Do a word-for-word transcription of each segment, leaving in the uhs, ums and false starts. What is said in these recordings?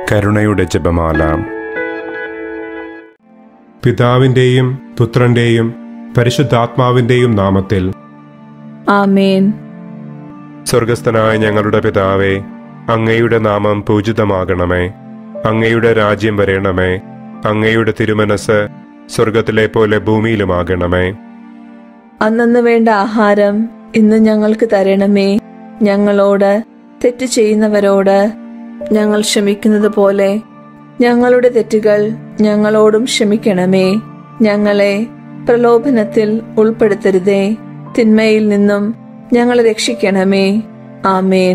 കരുണയുടെ ജപമാല. പിതാവിന്റെയും പുത്രന്റെയും പരിശുദ്ധാത്മാവിന്റെയും നാമത്തിൽ ആമേൻ. സ്വർഗസ്ഥനായ ഞങ്ങളുടെ പിതാവേ, അങ്ങയുടെ നാമം പൂജിതമാകണമേ. അങ്ങയുടെ രാജ്യം വരേണമേ. അങ്ങയുടെ തിരുമനസ് സ്വർഗത്തിലെ പോലെ ഭൂമിയിലുമാകണമേ. അന്നന്ന് വേണ്ട ആഹാരം ഇന്ന് ഞങ്ങൾക്ക് തരണമേ. ഞങ്ങളോട് തെറ്റ് ചെയ്യുന്നവരോട് ഞങ്ങൾ ക്ഷമിക്കുന്നത് പോലെ ഞങ്ങളുടെ തെറ്റുകൾ ഞങ്ങളോടും ക്ഷമിക്കണമേ. ഞങ്ങളെ പ്രലോഭനത്തിൽ ഉൾപ്പെടുത്തരുതേ, തിന്മയിൽ നിന്നും ഞങ്ങളെ രക്ഷിക്കണമേ. ആമേൻ.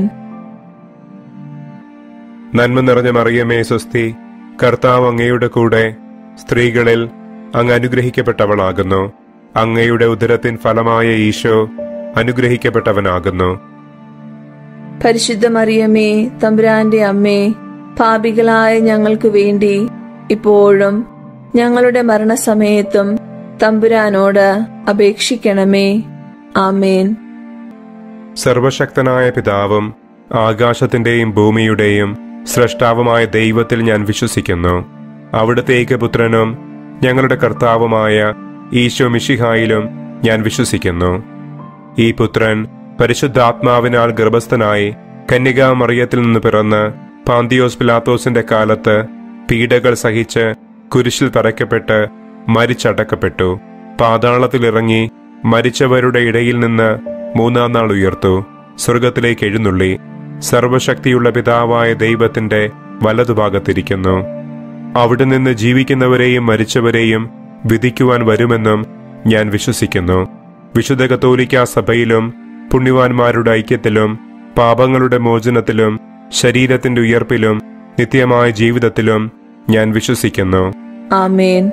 നന്മ നിറഞ്ഞ മറിയമേ സ്വസ്തി, കർത്താവ് അങ്ങയുടെ കൂടെ, സ്ത്രീകളിൽ അങ്ങ് അനുഗ്രഹിക്കപ്പെട്ടവളാകുന്നു. അങ്ങയുടെ ഉദരത്തിൻ ഫലമായ ഈശോ അനുഗ്രഹിക്കപ്പെട്ടവനാകുന്നു. പരിശുദ്ധ മറിയമേ, തമ്പുരാന്റെ അമ്മേ, പാപികളായ ഞങ്ങൾക്ക് വേണ്ടി ഇപ്പോഴും ഞങ്ങളുടെ മരണസമയത്തും തമ്പുരാനോട് അപേക്ഷിക്കണമേ. ആമേൻ. സർവശക്തനായ പിതാവും ആകാശത്തിന്റെയും ഭൂമിയുടെയും സ്രഷ്ടാവുമായ ദൈവത്തിൽ ഞാൻ വിശ്വസിക്കുന്നു. അവിടുത്തെ ഏകപുത്രനും ഞങ്ങളുടെ കർത്താവുമായ ഈശോ മിശിഹായിലും ഞാൻ വിശ്വസിക്കുന്നു. ഈ പുത്രൻ പരിശുദ്ധാത്മാവിനാൽ ഗർഭസ്ഥനായി കന്യകാ മറിയത്തിൽ നിന്ന് പിറന്ന് പാന്തിയോസ് പിലാത്തോസിന്റെ കാലത്ത് പീഡകൾ സഹിച്ച് കുരിശിൽ തറയ്ക്കപ്പെട്ട് മരിച്ചടക്കപ്പെട്ടു. പാതാളത്തിലിറങ്ങി മരിച്ചവരുടെ ഇടയിൽ നിന്ന് മൂന്നാം നാൾ ഉയർത്തു. സ്വർഗത്തിലേക്ക് എഴുന്നള്ളി സർവശക്തിയുള്ള പിതാവായ ദൈവത്തിന്റെ വലതുഭാഗത്തിരിക്കുന്നു. അവിടെ നിന്ന് ജീവിക്കുന്നവരെയും മരിച്ചവരെയും വിധിക്കുവാൻ വരുമെന്നും ഞാൻ വിശ്വസിക്കുന്നു. വിശുദ്ധ കത്തോലിക്കാ സഭയിലും പുണ്യവാന്മാരുടെ ഐക്യത്തിലും പാപങ്ങളുടെ മോചനത്തിലും ശരീരത്തിന്റെ ഉയർപ്പിലും നിത്യമായ ജീവിതത്തിലും ഞാൻ വിശ്വസിക്കുന്നു. ആമേൻ.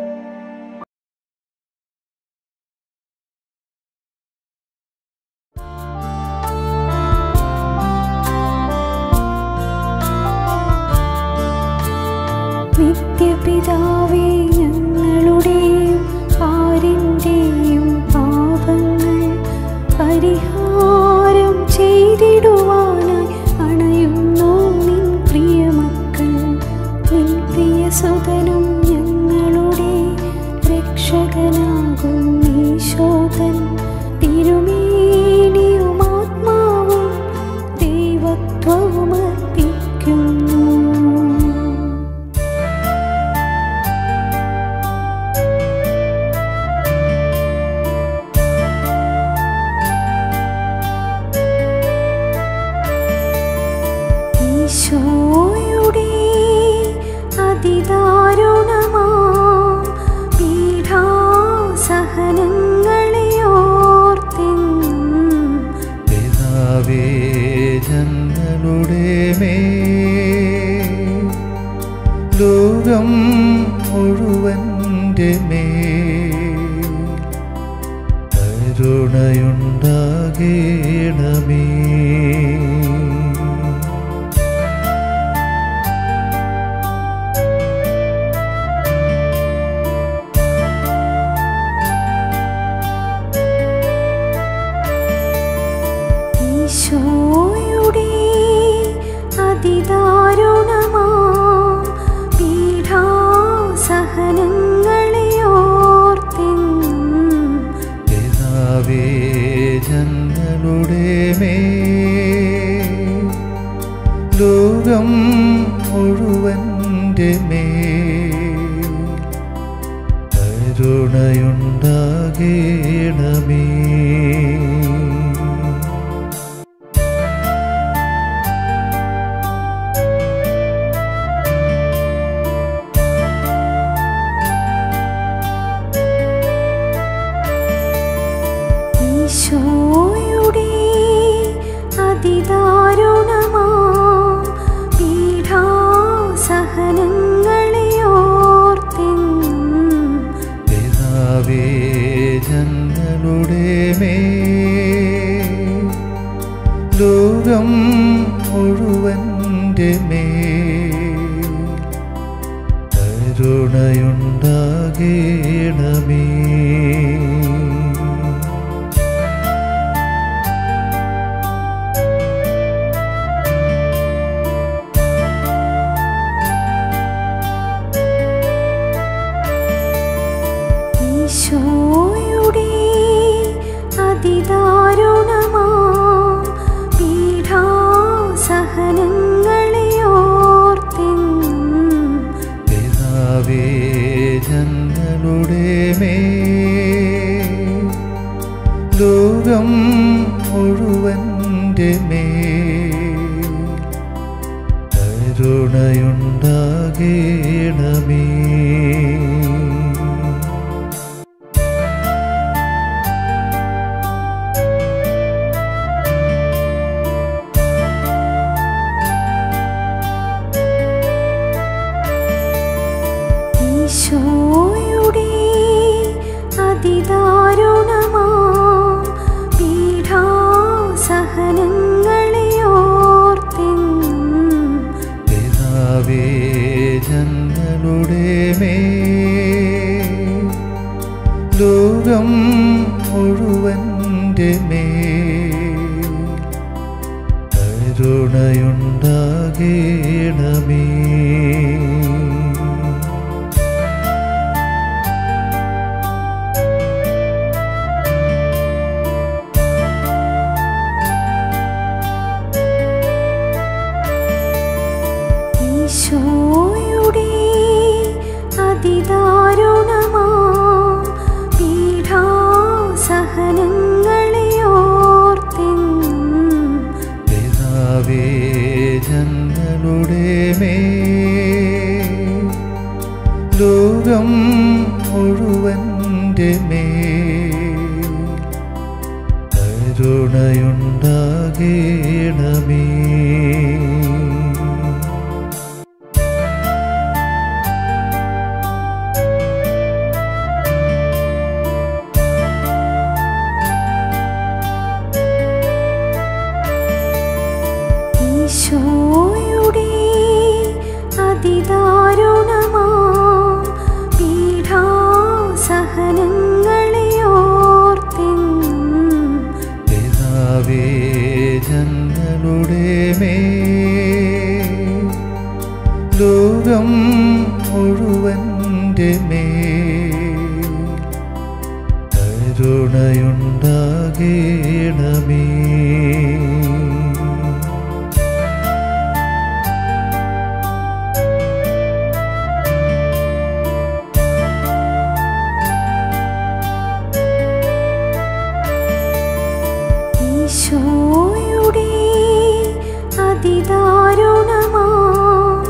നിത്യപിതാവേ, ഞങ്ങളുടെയും ആരിന്റെയും പാപങ്ങൾ പരിഹാരം ചെയ്തിടുവാനായി അണയുന്നു നിൻ പ്രിയമക്കൾ. നിൻ പ്രിയസുതനും ഞങ്ങളുടെ രക്ഷകനാകും ഈശോതൻ തിരുമേനിയും ആത്മാവും ദൈവത്വവും അർപ്പിക്കുന്നു. ഈശോയുടെ അതിദാരുണമാം പീഡാസഹനങ്ങളെ ഓർത്തെന്നും പിതാവേ, ഞങ്ങളുടെ മേൽ ലോകം മുഴുവന്റെ മേൽ കരുണയുണ്ടാകേണമേ. ഈശോയുടെ അതിദാരുണമാം പീഡാസഹനങ്ങളെ ഓർത്തെന്നും പിതാവേ, ഞങ്ങളുടെ മേൽ ലോകം മുഴുവന്റെ മേൽ കരുണയുണ്ടാകേണമേ. ഈശോയുടെ അതിദാരുണമാം പീഡാസഹനങ്ങളെ ഓർത്തെന്നും പിതാവേ, ഞങ്ങളുടെ മേൽ ലോകം മുഴുവന്റെ മേൽ കരുണയുണ്ടാകേണമേ. ഈശോയുടെ അതിദാരുണമാം പീഡാസഹനങ്ങളെ ഓർത്തെന്നും പിതാവേ ഞങ്ങളുടെ മേൽ ലോകം മുഴുവൻ്റെ മേൽ കരുണയുണ്ടാകേണമേ. ഈശോയുടെ അതിദാരുണമാം പീഡാസഹനങ്ങളെ ഓർത്തെന്നും പിതാവേ ഞങ്ങളുടെ മേൽ ലോകം മുഴുവൻ്റെ മേൽ കരുണയുണ്ടാകേണമേ. ഈശോയുടെ അതിദാരുണമാം പീഡാസഹനങ്ങളെ ഓർത്തെന്നും പിതാവേ ഞങ്ങളുടെ മേൽ ലോകം മുഴുവൻ്റെ മേൽ കരുണയുണ്ടാകേണമേ. ഈശോയുടെ അതിദാരുണമാം പീഡാസഹനങ്ങളെ ഓർത്തെന്നും പിതാവേ ഞങ്ങളുടെ മേൽ ലോകം മുഴുവൻ്റെ മേൽ കരുണയുണ്ടാകേണമേ. ഈശോയുടെ അതിദാരുണമാം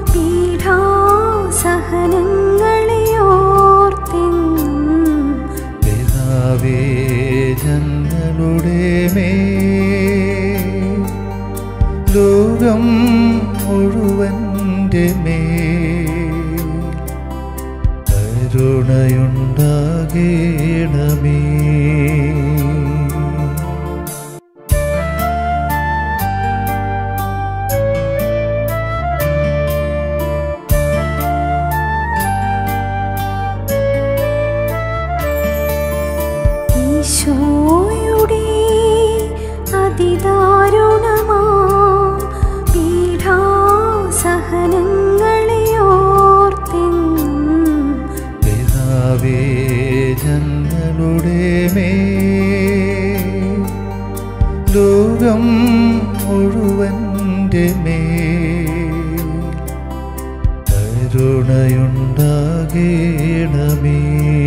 പീഡാസഹനങ്ങളെ ഓർത്തെന്നും പിതാവേ ഞങ്ങളുടെ മേൽ ലോകം മുഴുവൻ്റെ മേൽ കരുണയുണ്ടാകേണമേ. ഈശോയുടെ അതിദാരുണമാം പീഡാസഹനങ്ങളെ ഓർത്തെന്നും പിതാവേ ഞങ്ങളുടെ മേൽ ലോകം മുഴുവൻ്റെ മേൽ കരുണയുണ്ടാകേണമേ.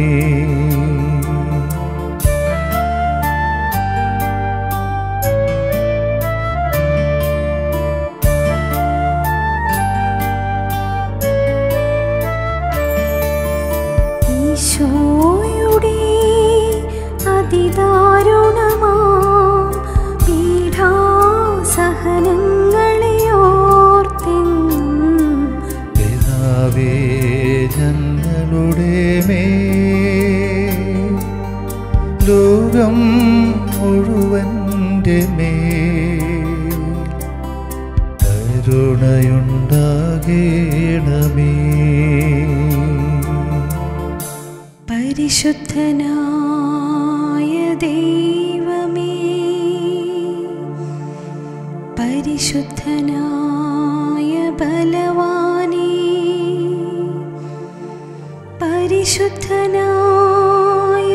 ഈശോയുടെ അതിദാരുണമാം പീഡാസഹനങ്ങളെ ഓർത്തെന്നും പിതാവേ ഞങ്ങളുടെ മേൽ ലോകം മുഴുവൻ്റെ മേൽ കരുണയുണ്ടാകേണമേ. പരിശുദ്ധനായ ദൈവമേ, പരിശുദ്ധനായ ബലവാനേ, പരിശുദ്ധനായ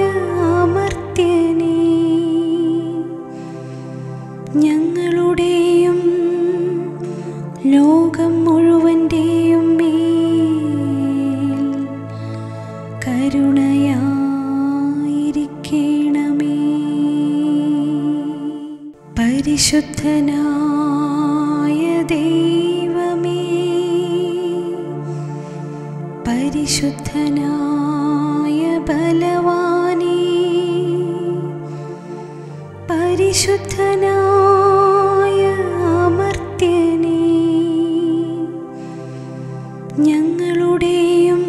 പരിശുദ്ധനായ ദൈവമേ, പരിശുദ്ധനായ ബലവാനേ, പരിശുദ്ധനായ അമർത്യനേ, ഞങ്ങളുടെയും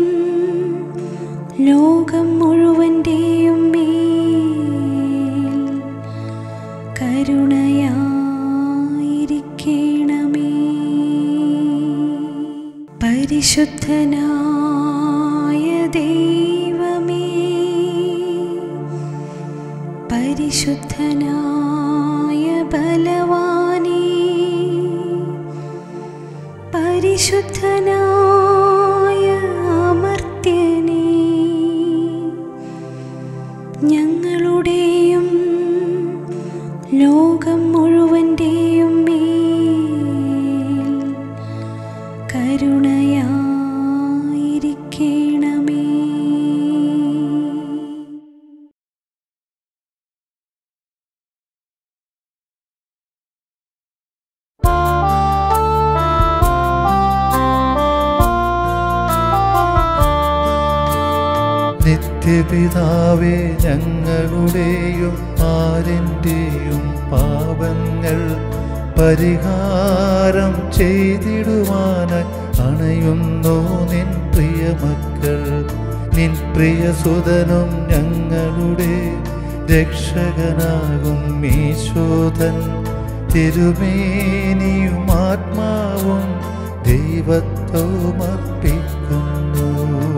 ലോകം മുഴുവൻ്റെയും മേൽ കരുണയായിരിക്കണമേ. പരിശുദ്ധനായ ദൈവമേ, പരിശുദ്ധനായ ബലവാനേ, പരിശുദ്ധനായ അമർത്യനേ, ഞങ്ങളുടെയും ലോകം മുഴുവൻ്റെയും മേൽ കരുണയായിരിക്കണമേ. നിത്യപിതാവേ, ഞങ്ങളുടെയും ആരെൻ്റെയും പാപങ്ങൾ പരിഹാരം ചെയ്തിടുവാനായി അണയുന്നു നിൻ പ്രിയമക്കൾ. നിൻ പ്രിയസുതനും ഞങ്ങളുടെ രക്ഷകനാകും ഈശോതൻ തിരുമേനിയും ആത്മാവും ദൈവത്വവും അർപ്പിക്കുന്നു.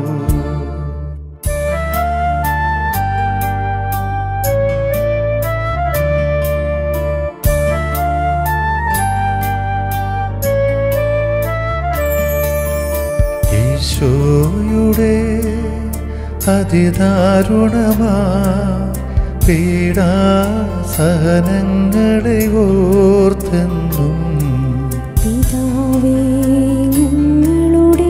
ഈശോയുടെ അതിദാരുണമാ പീഡാസഹനങ്ങളെ ഓർത്തെന്നും പിതാവേ, ഞങ്ങളുടെ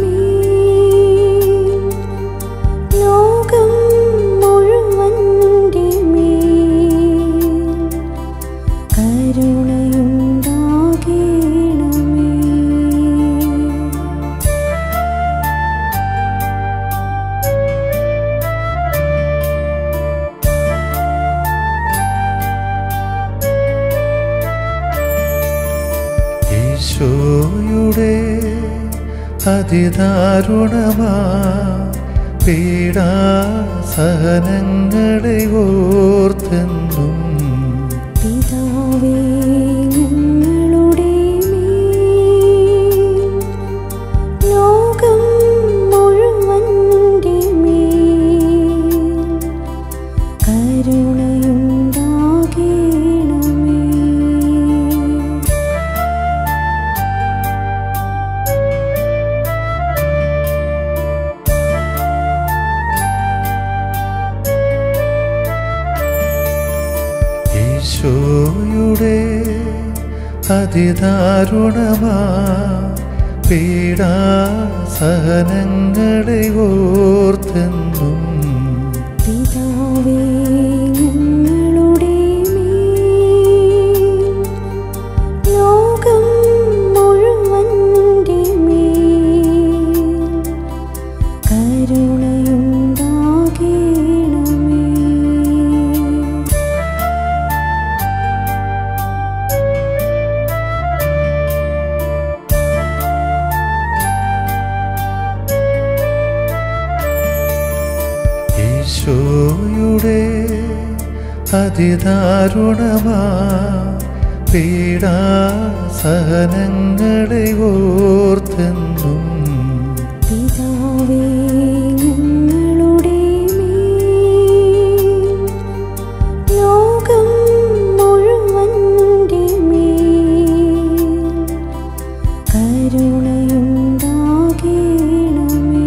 മേൽ ലോകം മുഴുവൻ്റെ മേൽ കരുണയുണ്ടാകണമേ. ഈശോയുടെ അതിദാരുണമാ പീഡാസഹനങ്ങളെ ഓർത്തെന്നും പിതാവേ, ഞങ്ങളുടെ മേൽ ലോകം മുഴുവൻ്റെ മേൽ കരുണയുണ്ടാകണമേ. ഈശോയുടെ അതിദാരുണമാ പീഡാസഹനങ്ങളെ ഓർത്തെന്നും പിതാവേ, ഞങ്ങളുടെ മേൽ ലോകം മുഴുവൻ്റെ മേൽ കരുണയുണ്ടാകണമേ. ഈശോയുടെ അതിദാരുണമാ പീഡാസഹനങ്ങളെ ഓർത്തെന്നും പിതാവേ, ഞങ്ങളുടെ മേൽ ലോകം മുഴുവൻ്റെ മേൽ കരുണയുണ്ടാകണമേ.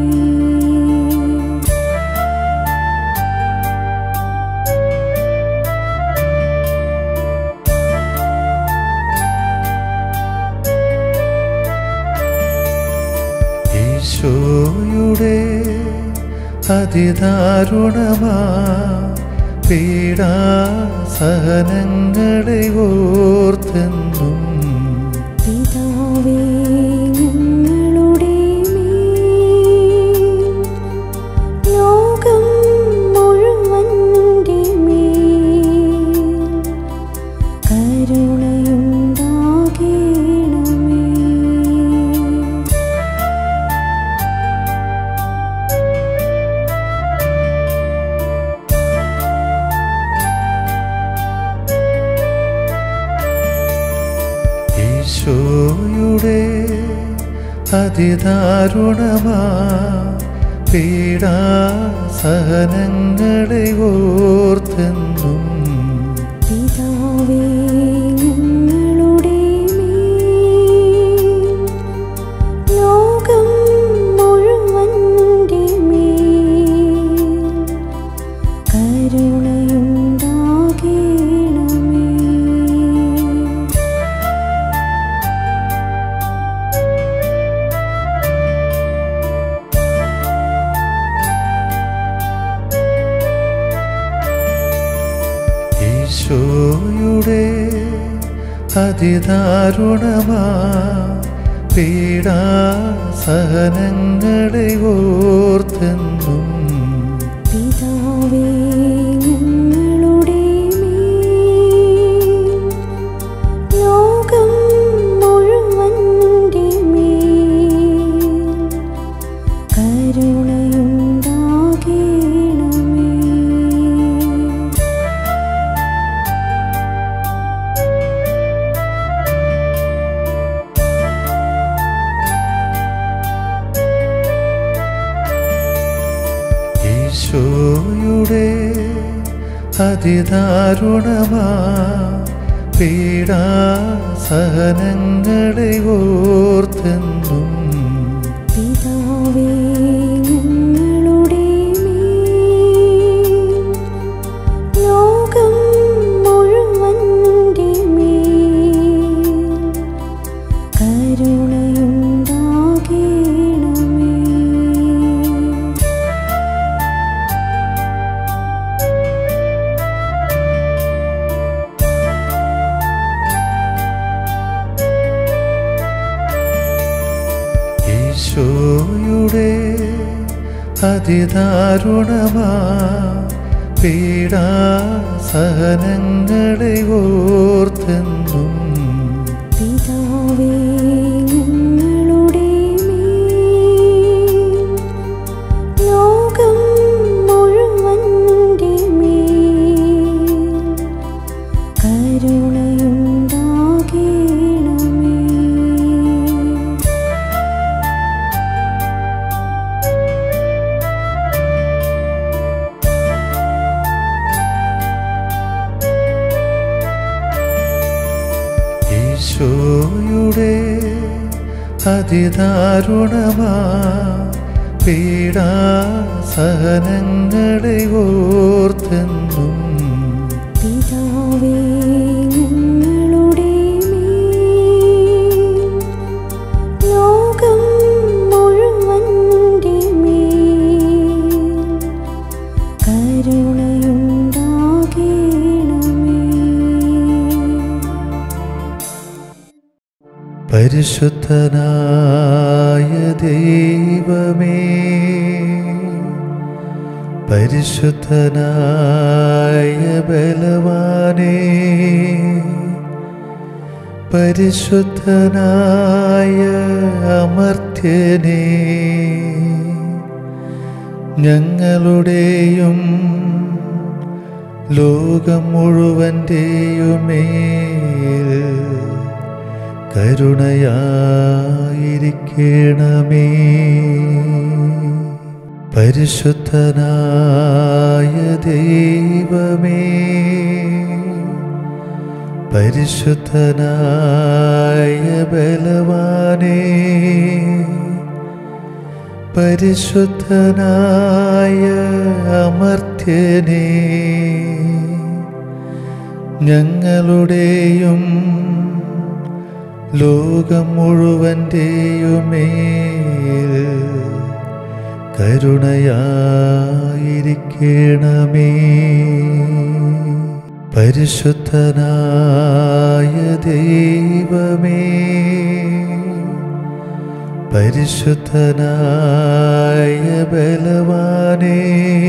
ഈശോയുടെ അതിദാരുണമാ പീഡാസഹനങ്ങളെ ഓർത്തെന്നും പിതാവേ ഞങ്ങളുടെ മേൽ ലോകം മുഴുവന്റെ മേൽ കരുണയുണ്ടാകണമേ. ഈശോയുടെ അതിദാരുണമാ പീഡാസഹനങ്ങളെ ഓർത്തെന്നും പിതാവേ ഞങ്ങളുടെ മേൽ ലോകം മുഴുവന്റെ മേൽ കരുണയുണ്ടാകണമേ. ഈശോയുടെ അതിദാരുണമാ പീഡാസഹനങ്ങളെ ഓർത്തെന്നും പിതാവേ ഞങ്ങളുടെ മേൽ ലോകം മുഴുവന്റെ മേൽ കരുണയുണ്ടാകണമേ. ഈശോയുടെ അതിദാരുണമാ പീഡാസഹനങ്ങളെ ഓർത്തെന്നും പിതാവേ ഞങ്ങളുടെ മേൽ ലോകം മുഴുവന്റെ മേൽ കരുണയുണ്ടാകണമേ. ഈശോയുടെ അതിദാരുണമാ പീഡാസഹനങ്ങളെ ഓർത്തെന്നും പിതാവേ ഞങ്ങളുടെ മേൽ ലോകം മുഴുവന്റെ മേൽ കരുണയുണ്ടാകണമേ. ഈശോയുടെ അതിദാരുണമാ പീഡാസഹനങ്ങളെ ഓർത്തെന്നും പിതാവേ ഞങ്ങളുടെ മേൽ ലോകം മുഴുവന്റെ മേൽ കരുണയുണ്ടാകണമേ. പരിശുദ്ധനായ ദൈവമേ, പരിശുദ്ധനായ ബലവാനേ, പരിശുദ്ധനായ അമർത്യനേ, ഞങ്ങളുടെയും ലോകം മുഴുവൻ്റെയുമേൽ കരുണയായിരിക്കണമേ. പരിശുദ്ധനായ ദൈവമേ, പരിശുദ്ധനായ ബലവാനേ, പരിശുദ്ധനായ അമർത്യനേ, ഞങ്ങളുടെയും ലോകം മുഴുവൻ്റെയുമേൽ കരുണയായിരിക്കണമേ. പരിശുദ്ധനായ ദൈവമേ, പരിശുദ്ധനായ ബലവാനേ,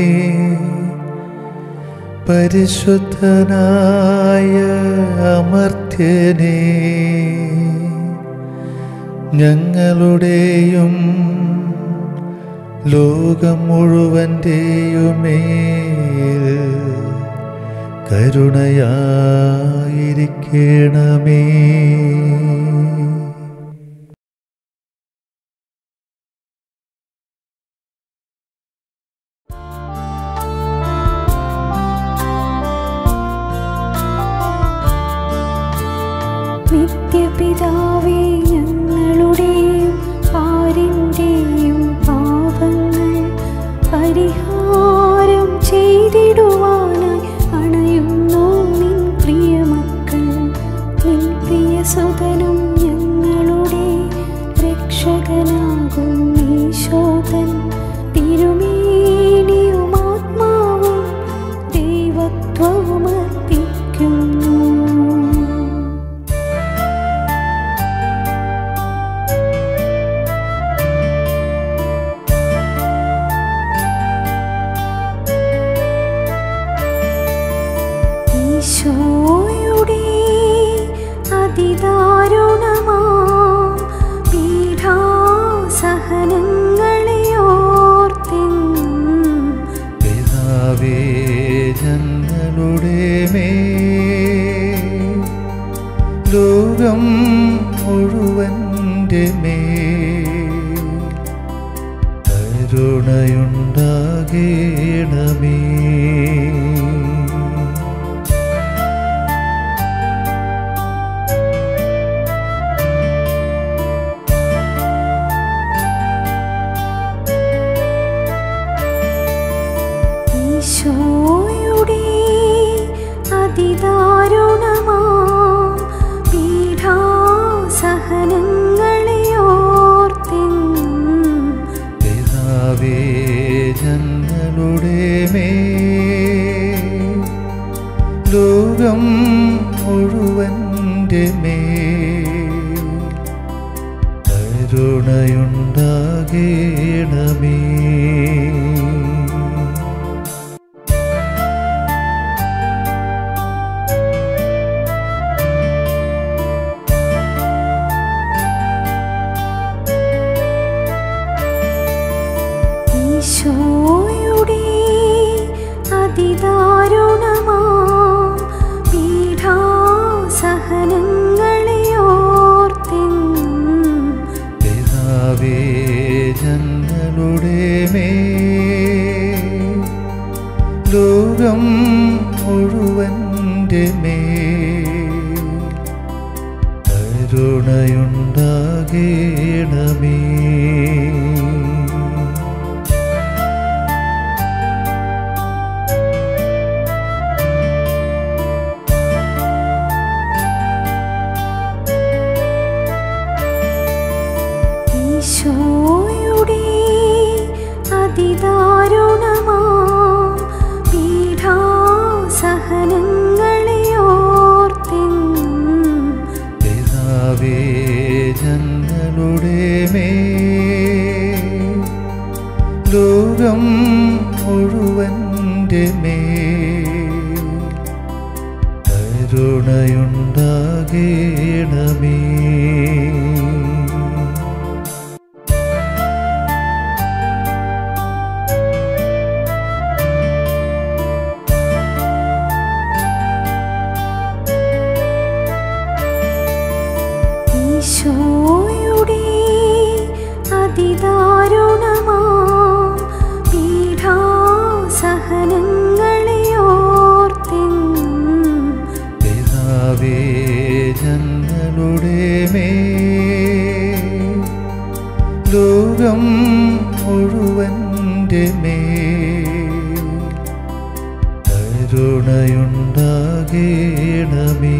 പരിശുദ്ധനായ അമർത്യനേ, ഞങ്ങളുടെയും ലോകം മുഴുവൻ്റെയും മേൽ കരുണയായിരിക്കണമേ. നിത്യപിതാവേ, ഞങ്ങളുടെയും പാരിന്റെയും പാപങ്ങൾ പരിഹാരം ചെയ്തിടുവാനായി അണയുന്നു നിൻ പ്രിയമക്കൾ. നിൻ പ്രിയസുതനും ഞങ്ങളുടെ രക്ഷകനാകും ഈശോതൻ തിരുമേനിയും ആത്മാവും ദൈവത്വവും അർപ്പിക്കുന്നു. ഈശോയുടെ അതിദാരുണമാം പീഡാസഹനങ്ങളെ ഓർത്തെന്നും പിതാവേ, ഞങ്ങളുടെ മേൽ ലോകം മുഴുവൻ്റെ മേൽ കരുണയുണ്ടാകണമേ. ഈശോയുടെ അതിദാരുണമാം പീഡാസഹനങ്ങളെ ഓർത്തെന്നും പിതാവേ, ഞങ്ങളുടെ മേൽ ലോകം മുഴുവൻ്റെ മേൽ കരുണയുണ്ടാകണമേ. ഈശോയുടെ അതിദാരുണമാം പീഡാസഹനങ്ങളെ ഓർത്തെന്നും പിതാവേ, ഞങ്ങളുടെ മേൽ ലോകം മുഴുവൻ്റെ മേൽ കരുണയുണ്ടാകണമേ. ഈശോയുടെ അതിദാരുണമാം പീഡാസഹനങ്ങളെ ഓർത്തെന്നും പിതാവേ, ഞങ്ങളുടെ മേൽ ലോകം മുഴുവൻ്റെ മേൽ കരുണയുണ്ടാകണമേ. ഈശോയുടെ അതിദാരുണമാം പീഡാസഹനങ്ങളെ ഓർത്തെന്നും പിതാവേ, ഞങ്ങളുടെ മേൽ ലോകം മുഴുവൻ്റെ മേൽ കരുണയുണ്ടാകണമേ.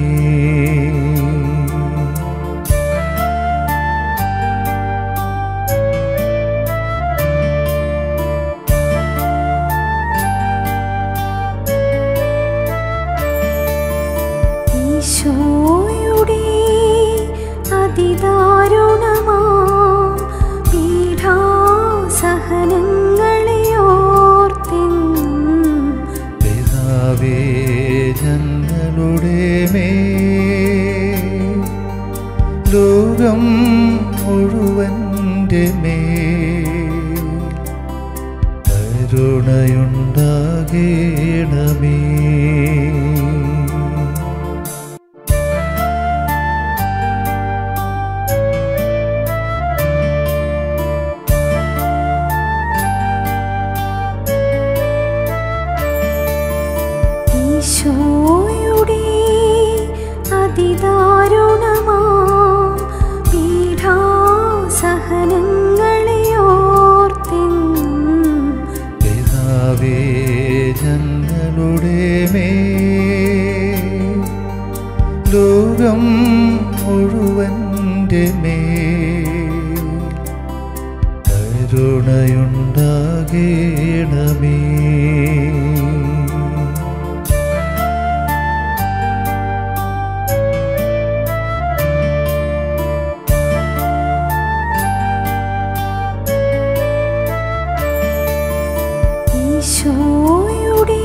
ഈശോയുടെ അതിദാരുണമാം പീഡാസഹനങ്ങളെ ഓർത്തെന്നും പിതാവേ ഞങ്ങളുടെ മേൽ ലോകം മുഴുവൻ്റെ മേൽ കരുണയുണ്ടാകേണമേ. ഈശോയുടെ അതിദാരുണമാം പീഡാസഹനങ്ങളെ ഓർത്തെന്നും പിതാവേ ഞങ്ങളുടെ മേൽ ലോകം മുഴുവൻ്റെ മേൽ കരുണയുണ്ടാകേണമേ. ഈശോയുടെ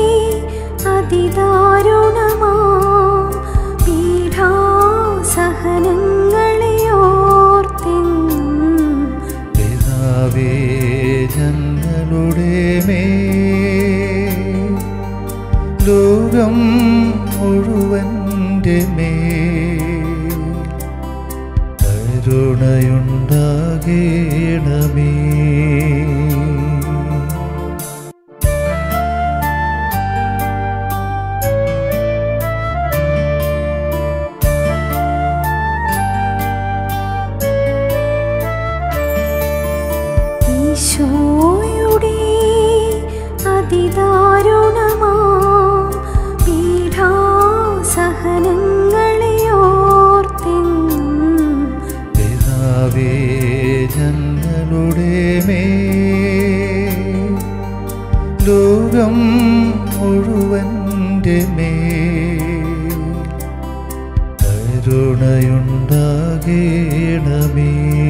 അതിദാരുണമാം പീഡാസഹനങ്ങളെ ഓർത്തെന്നും പിതാവേ ഞങ്ങളുടെ മേൽ ലോകം മുഴുവൻ്റെ മേൽ കരുണയുണ്ടാകേണമേ. ഈശോയുടെ അതിദാരുണമാം പീഡാസഹനങ്ങളെ ഓർത്തെന്നും പിതാവേ ഞങ്ങളുടെ മേൽ ലോകം മുഴുവൻ്റെ മേൽ കരുണയുണ്ടാകേണമേ.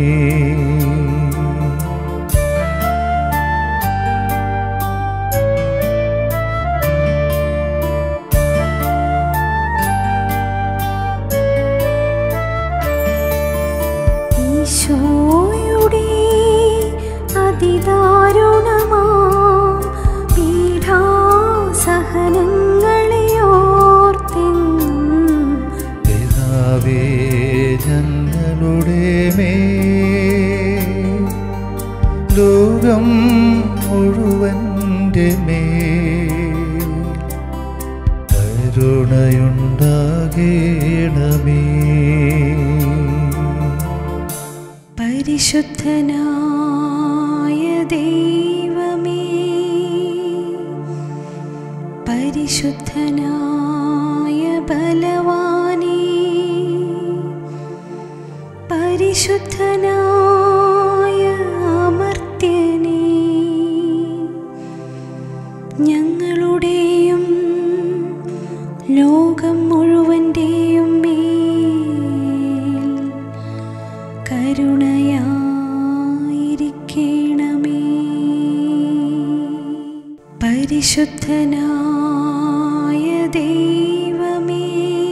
ഈശോയുടെ അതിദാരുണമാം പീഡാസഹനങ്ങളെ ഓർത്തെന്നും പിതാവേ ഞങ്ങളുടെ മേൽ ലോകം മുഴുവൻ്റെ മേൽ കരുണയുണ്ടാകേണമേ. പരിശുദ്ധനായ ദൈവമേ, പരിശുദ്ധനായ ബലവാനേ, പരിശുദ്ധനായ അമർത്യനേ, ഞങ്ങളുടെയും ലോകം മുഴുവൻ്റെയും മേൽ കരുണയായിരിക്കണമേ. പരിശുദ്ധനായ ദൈവമേ,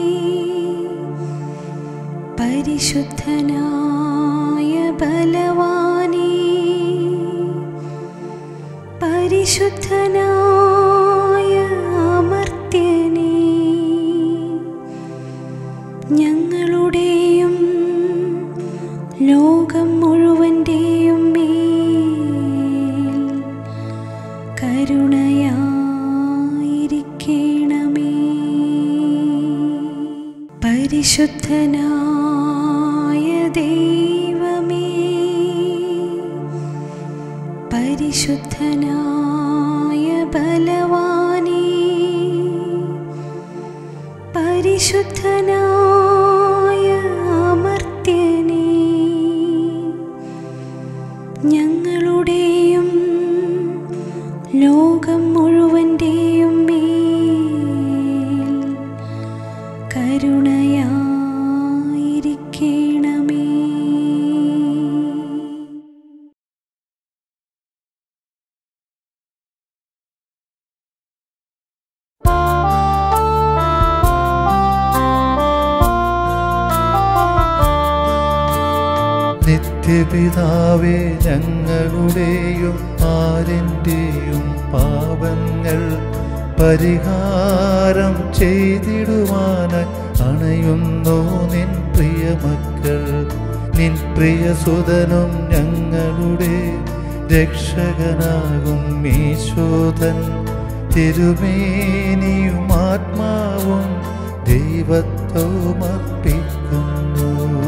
പരിശുദ്ധനായ ബലവാനേ, പരിശുദ്ധനായ അമർത്യനേ, ഞങ്ങളുടെയും ലോകം മുഴുവൻ്റെയും മേൽ കരുണയായിരിക്കണമേ. പരിശുദ്ധനായ ദൈവമേ, പരിശുദ്ധനായ ബലവാനേ, പരിശുദ്ധനായ അമർത്യനേ, ഞങ്ങളുടെയും ലോകം മുഴുവൻ്റെയും മേൽ കരുണ നിത്യപിതാവേ, ഞങ്ങളുടെയും ആരെൻ്റെയും പാപങ്ങൾ പരിഹാരം ചെയ്തിടുവാനായി അണയുന്നു നിൻ പ്രിയമക്കൾ. നിൻ പ്രിയസുതനും ഞങ്ങളുടെ രക്ഷകനാകും ഈശോതൻ തിരുമേനിയും ആത്മാവും ദൈവത്വവും അർപ്പിക്കുന്നു.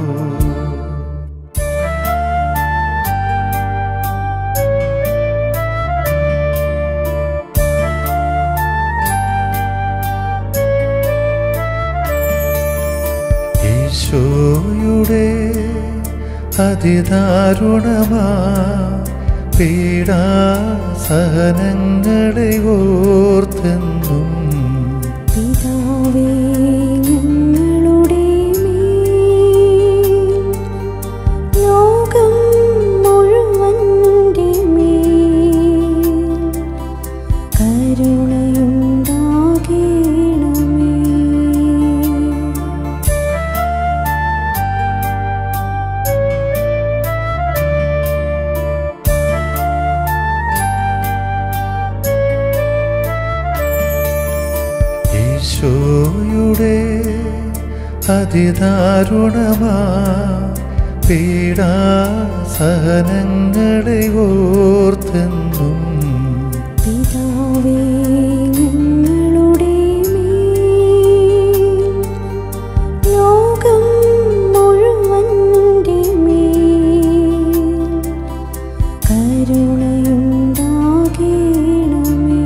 ഈശോയുടെ അതിദാരുണമാ പീഡാസഹനങ്ങളെ ഓർത്തെന്നും പിതാവേ ഞങ്ങളുടെ മേൽ, ലോകം മുഴുവന്റെ മേൽ കരുണയുണ്ടാകണമേ. ഈശോയുടെ അതിദാരുണമാ പീഡാസഹനങ്ങളെ ഓർത്തെന്നും പിതാവേ ഞങ്ങളുടെ മേൽ, ലോകം മുഴുവന്റെ മേൽ കരുണയുണ്ടാകണമേ.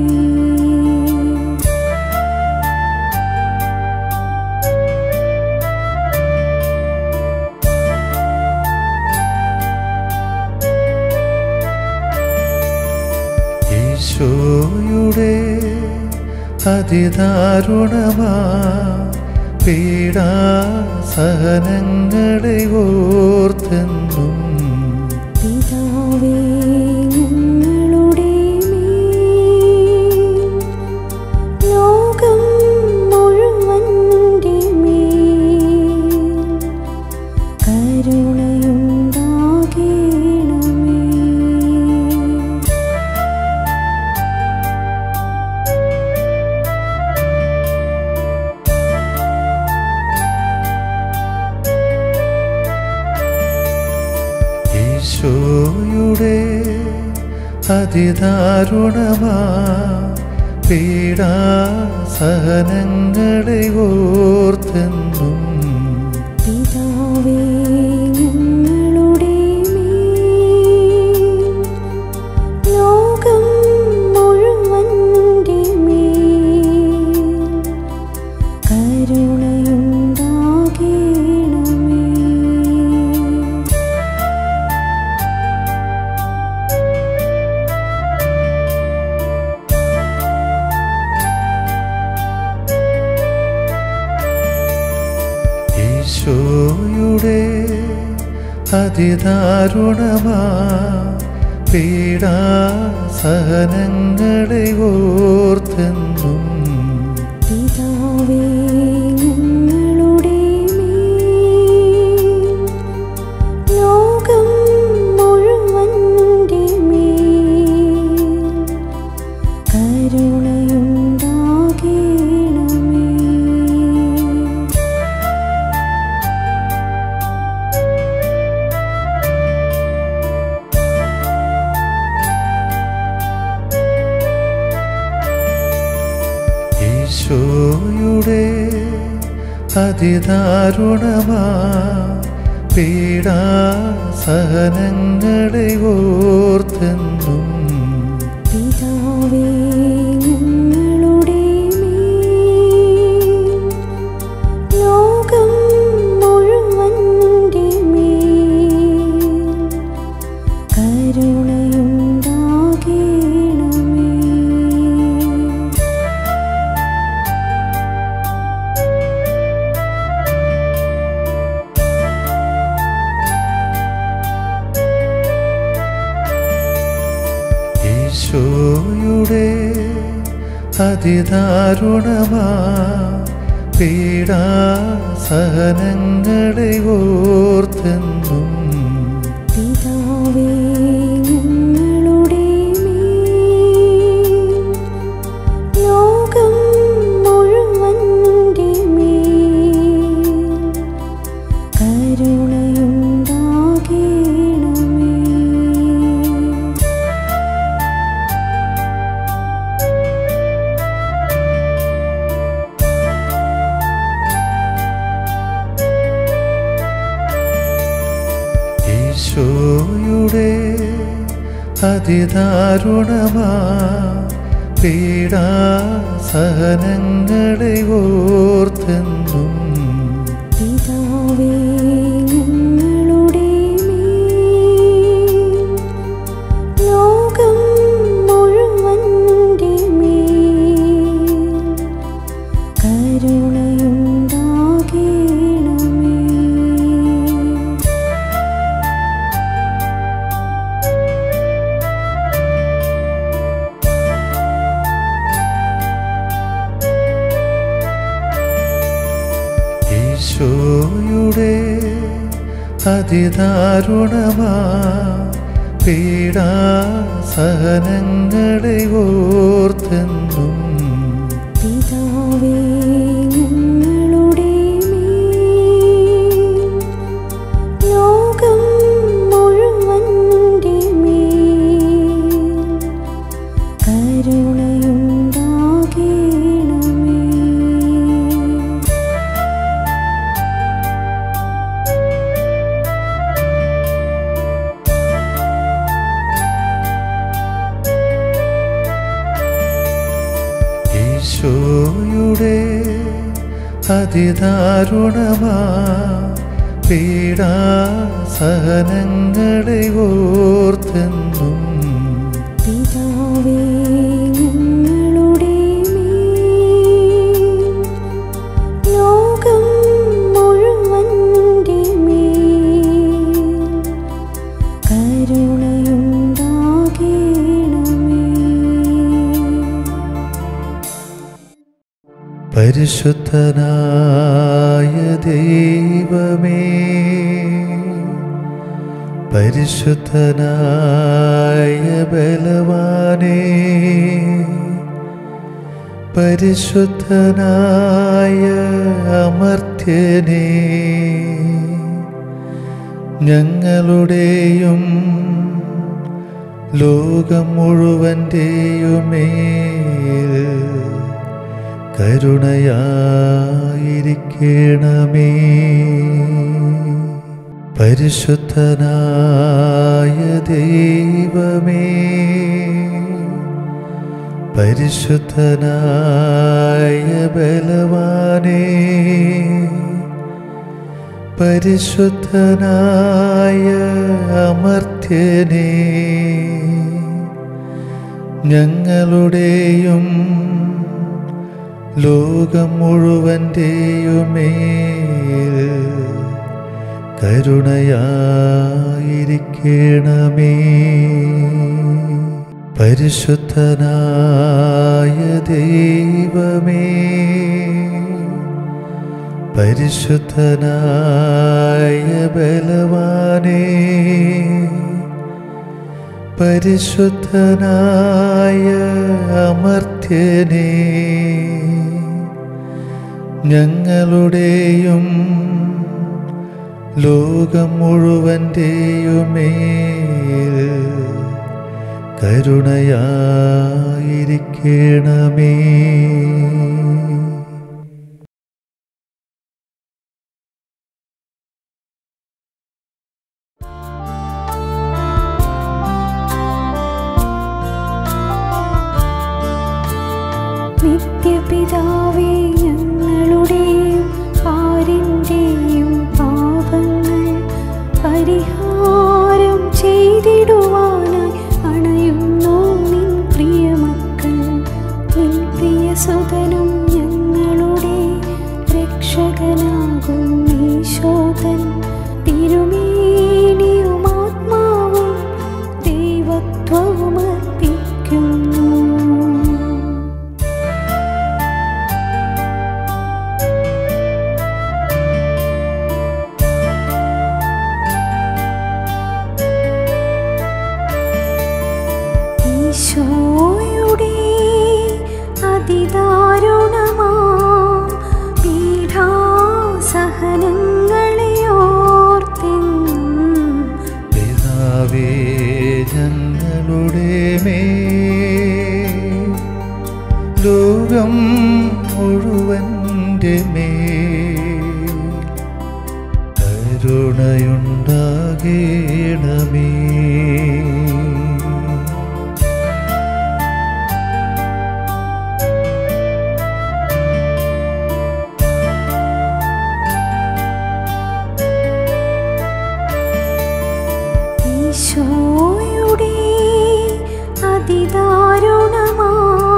ഈശോയുടെ അതിദാരുണമാ പീഡാസഹനങ്ങളെ ഓർത്തെന്നും പിതാവേ ഞങ്ങളുടെ മേൽ, ലോകം മുഴുവന്റെ മേൽ കരുണയുണ്ടാകണമേ. ഈശോയുടെ അതിദാരുണമാ പീഡാസഹനങ്ങളെ ഓർത്തെന്നും പിതാവേ ഞങ്ങളുടെ മേൽ, ലോകം മുഴുവന്റെ മേൽ കരുണയുണ്ടാകണമേ. ഈശോയുടെ അതിദാരുണമാ പീഡാസഹനങ്ങളെ ഓർത്തെന്നും പിതാവേ ഞങ്ങളുടെ മേൽ, ലോകം മുഴുവന്റെ മേൽ കരുണയുണ്ടാകണമേ. ഈശോയുടെ അതിദാരുണമാ പീഡാസഹനങ്ങളെ ഓർത്തെന്നും പിതാവേ ഞങ്ങളുടെ മേൽ, ലോകം മുഴുവന്റെ മേൽ കരുണയുണ്ടാകണമേ. ഈശോയുടെ അതിദാരുണമാ പീഡാസഹനങ്ങളെ ഓർത്തെന്നും പിതാവേ ഈശോയുടെ അതിദാരുണമാ പീഡാസഹനങ്ങളെ ഓർത്തെന്നും പിതാവേ ഞങ്ങളുടെ മേൽ ലോകം മുഴുവന്റെ മേൽ കരുണയുണ്ടാകണമേ. ഈശോയുടെ അതിദാരുണമാ പീഡാസഹനങ്ങളെ ഓർത്തെന്നും പിതാവേ ഞങ്ങളുടെ മേൽ ലോകം മുഴുവന്റെ മേൽ കരുണയുണ്ടാകണമേ. ഈശോയുടെ അതിദാരുണമാ പീഡാസഹനങ്ങളെ ഓർത്തെന്നും പിതാവേ ഞങ്ങളുടെ മേൽ ലോകം മുഴുവന്റെ മേൽ കരുണയുണ്ടാകണമേ. പരിശുദ്ധനായ ദൈവമേ, പരിശുദ്ധനായ ബലവാനേ, പരിശുദ്ധനായ അമർത്യനേ, ഞങ്ങളുടെയും ലോകം മുഴുവൻ്റെയുമേൽ കരുണയായിരിക്കണമേ. പരിശുദ്ധനായ ദൈവമേ, പരിശുദ്ധനായ ബലവാനേ, പരിശുദ്ധനായ അമർത്യനേ, ഞങ്ങളുടെയും ലോകം മുഴുവൻ്റെയുമേൽ കരുണയായിരിക്കണമേ. പരിശുദ്ധനായ ദൈവമേ, പരിശുദ്ധനായ ബലവാനേ, പരിശുദ്ധനായ അമർത്യനേ, ഞങ്ങളുടെയും ലോകം മുഴുവൻ്റെയുമേൽ കരുണയായിരിക്കണമേ. നിത്യപിതാവേ ഞങ്ങളുടെയും പാരിന്റെയും പാപങ്ങൾ പരിഹാരം ചെയ്തിടുവാനായി അണയുന്നു നിൻ പ്രിയമക്കൾ. നിൻ പ്രിയസുതനും ഞങ്ങളുടെ രക്ഷകനാകും ഈശോതൻ തിരുമേനിയും ആത്മാവും ദൈവത്വവും അർപ്പിക്കുന്നു. ഈശോയുടെ അതിദാരുണമാം പീഡാസഹനങ്ങളെ ഓർത്തെന്നും പിതാവേ ഞങ്ങളുടെ മേൽ ലോകം മുഴുവൻ്റെ മേൽ കരുണയുണ്ടാകേണമേ. ഈശോയുടെ അതിദാരുണമാ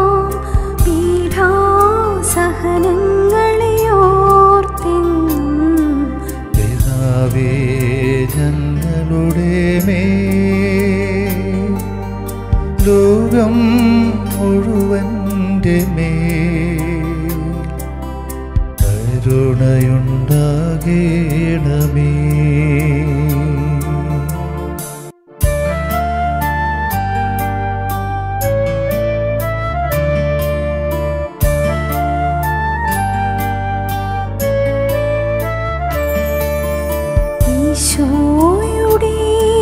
പീഡാസഹനങ്ങളെ ഓർത്തെന്നും പിതാവേ ഞങ്ങളുടെ മേൽ ലോകം മുഴുവൻ്റെ മേൽ കരുണയുണ്ടാകേണമേ. ഈശോയുടെ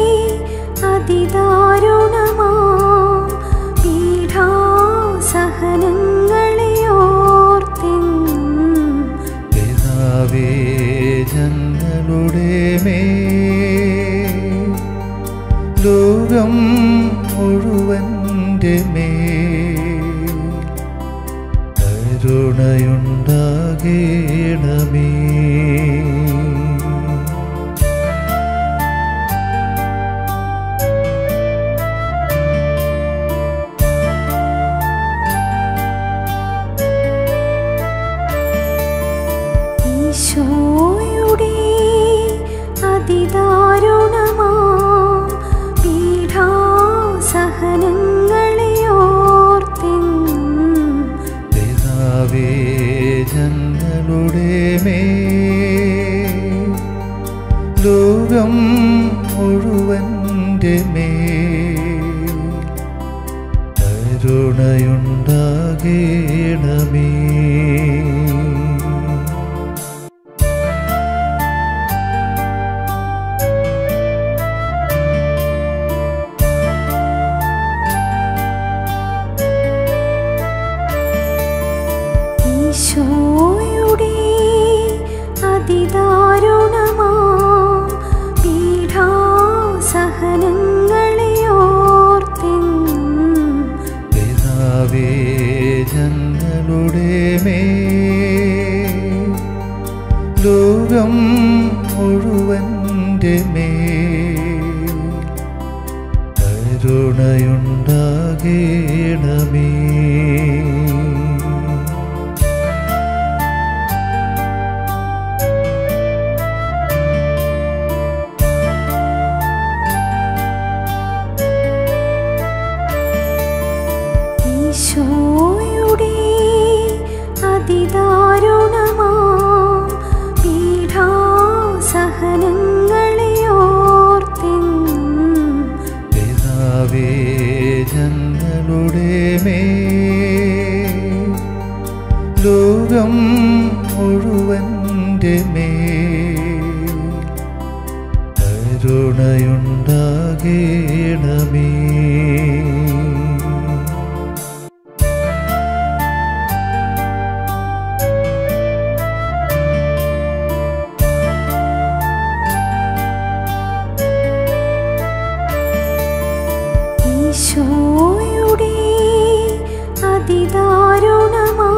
അതിദാരുണമാ പീഡാസഹനങ്ങളെ ഓർത്തെന്നും പിതാവേ ഞങ്ങളുടെ മേൽ ലോകം മുഴുവൻ്റെ മേൽ കരുണയുണ്ടാകേണമേ. ഈശോയുടെ അതിദാരുണമാ പീഡാസഹനങ്ങളെ ഓർത്തെന്നും പിതാവേ ഞങ്ങളുടെ മേൽ ലോകം മുഴുവൻ്റെ മേൽ കരുണയുണ്ടാകേണമേ. ഈശോയുടെ അതിദാരുണമാ പീഡാസഹനങ്ങളെ ഓർത്തെന്നും പിതാവേ ഞങ്ങളുടെ മേൽ ലോകം മുഴുവൻ്റെ മേൽ കരുണയുണ്ടാകേണമേ. ഈശോയുടെ അതിദാരുണമാ പീഡാസഹനങ്ങളെ ഓർത്തെന്നും പിതാവേ ഞങ്ങളുടെ മേൽ ലോകം മുഴുവൻ്റെ മേൽ കരുണയുണ്ടാകേണമേ. ഈശോയുടെ അതിദാരുണമാ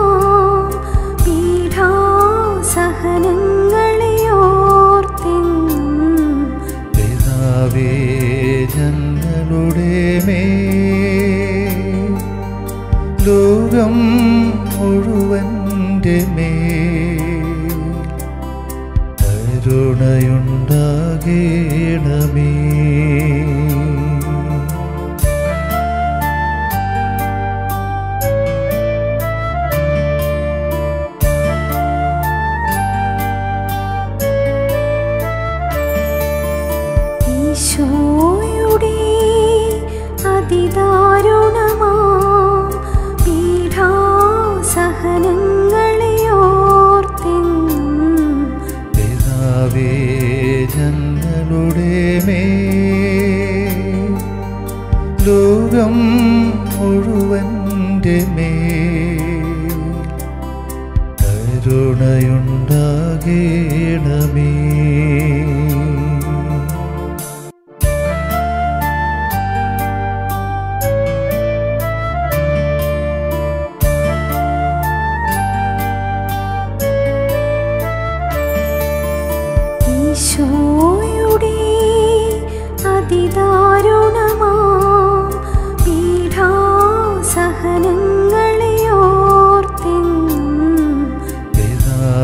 പീഡാസഹനങ്ങളെ ഓർത്തെന്നും പിതാവേ ഞങ്ങളുടെ മേൽ ലോകം മുഴുവൻ്റെ മേൽ കരുണയുണ്ടാകേണമേ. ഈശോയുടെ അതിദാരുണമാ പീഡാസഹനങ്ങളെ ഓർത്തെന്നും പിതാവേ ഞങ്ങളുടെ മേൽ ലോകം മുഴുവൻ്റെ മേൽ കരുണയുണ്ടാകേണമേ. ഈശോയുടെ അതിദാരുണമാ പീഡാസഹനങ്ങളെ ഓർത്തെന്നും പിതാവേ ഞങ്ങളുടെ മേൽ ലോകം മുഴുവൻ്റെ മേൽ കരുണയുണ്ടാകേണമേ. കരുണയുണ്ടാകേണമേ. ഈശോയുടെ അതിദാരുണമാ പീഡാസഹനങ്ങളെ ഓർത്തെന്നും പിതാവേ ഞങ്ങളുടെ മേൽ ലോകം മുഴുവൻ്റെ മേൽ കരുണയുണ്ടാകേണമേ.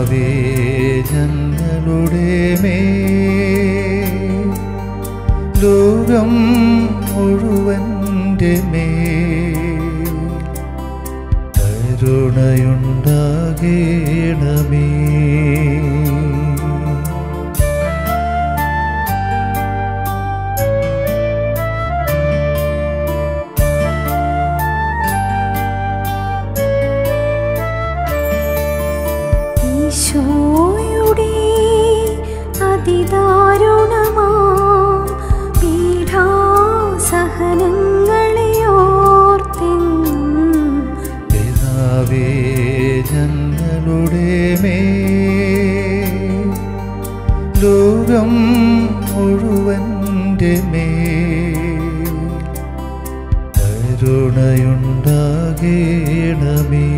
പിതാവേ ഞങ്ങളുടെ മേൽ ലോകം മുഴുവൻ്റെ മേൽ കരുണയുണ്ടാകേണമേ. ഈശോയുടെ അതിദാരുണമാം പീഡാസഹനങ്ങളെ ഓർത്തെന്നും പിതാവേ ഞങ്ങളുടെ മേൽ ലോകം മുഴുവൻ്റെ മേൽ കരുണയുണ്ടാകേണമേ.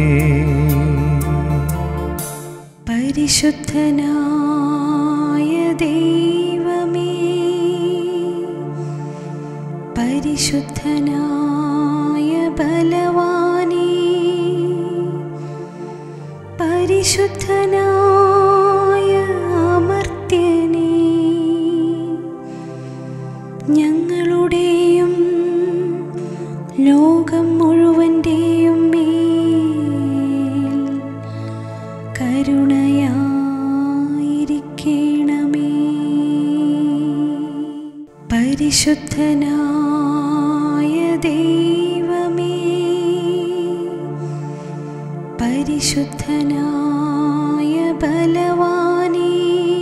പരിശുദ്ധനായ ദൈവമേ, പരിശുദ്ധനായ ബലവാനേ, പരിശുദ്ധനായ അമർത്യനേ, ഞങ്ങളുടെയും ലോകം മുഴുവൻ്റെയും മേൽ കരുണയായിരിക്കണമേ. പരിശുദ്ധനായ ദൈവമേ, പരിശുദ്ധനായ ബലവാനേ,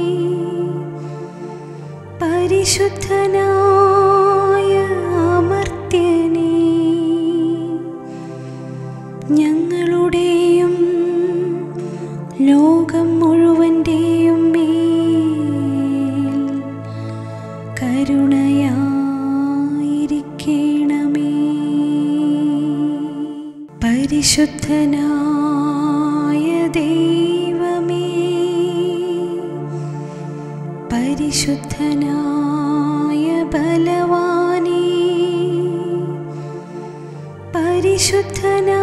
പരിശുദ്ധനായ അമർത്യനേ, ഞങ്ങളുടെയും ലോകം മുഴുവൻ്റെയും മേൽ കരുണയായിരിക്കണമേ. പരിശുദ്ധനായ ദൈവമേ, പരിശുദ്ധനായ ബലവാനേ, പരിശുദ്ധനായ